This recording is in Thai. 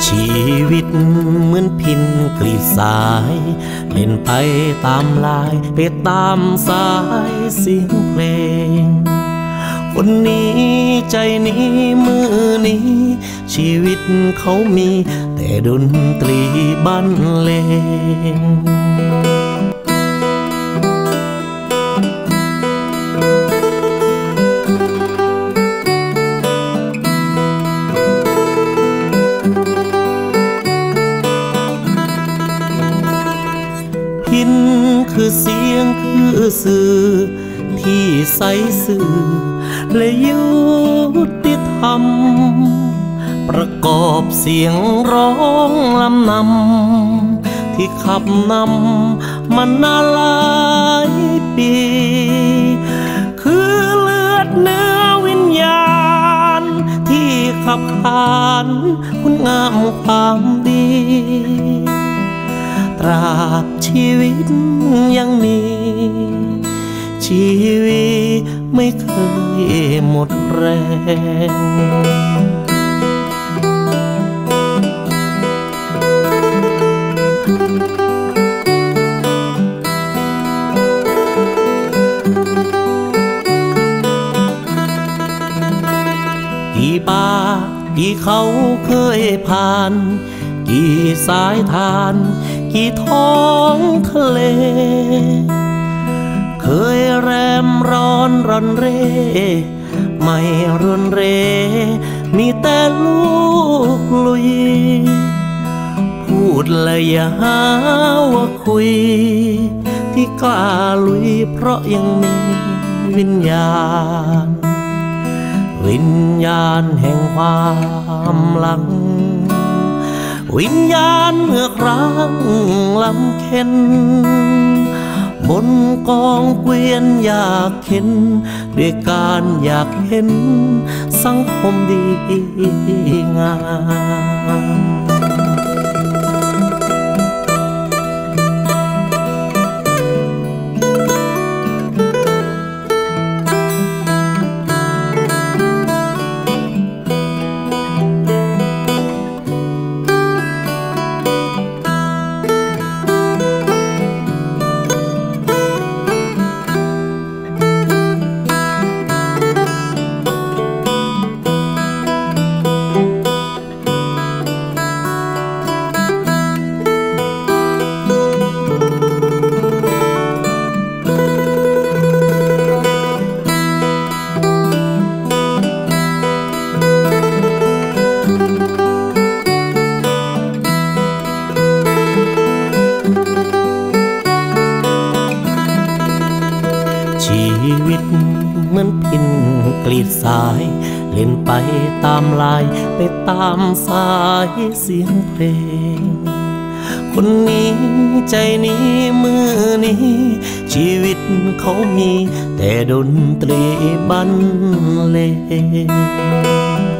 ชีวิตเหมือนพินกลีบสายเล่นไปตามลายไปตามสายเสียงเพลงคนนี้ใจนี้มือนี้ชีวิตเขามีแต่ดนตรีบรรเลงพินคือเสียงคือสื่อที่ใสสื่อและยุติธรรมประกอบเสียงร้องลำนำที่ขับนำมานานหลายปีคือเลือดเนื้อวิญญาณที่ขับขานคุณงามความดีตราบชีวิตยังมีชีวิตไม่เคยหมดแรงกี่ป่ากี่เขาเคยผ่านกี่สายทานกี่ท้องทะเลเคยแรมร้อนรอนเร่ไม่รุนเรมีแต่ลูกลุยพูดและอย่าหาว่าคุยที่กล้าลุยเพราะยังมีวิญญาณวิญญาณแห่งความหลังวิญญาณเมื่อครั้งลำเค็นบนกองเกวียนอยากเห็นด้วยการอยากเห็นสังคมดีงามชีวิตเหมือนพินกลีบสายเล่นไปตามลายไปตามสายเสียงเพลงคนนี้ใจนี้มือนี้ชีวิตเขามีแต่ดนตรีบรรเลง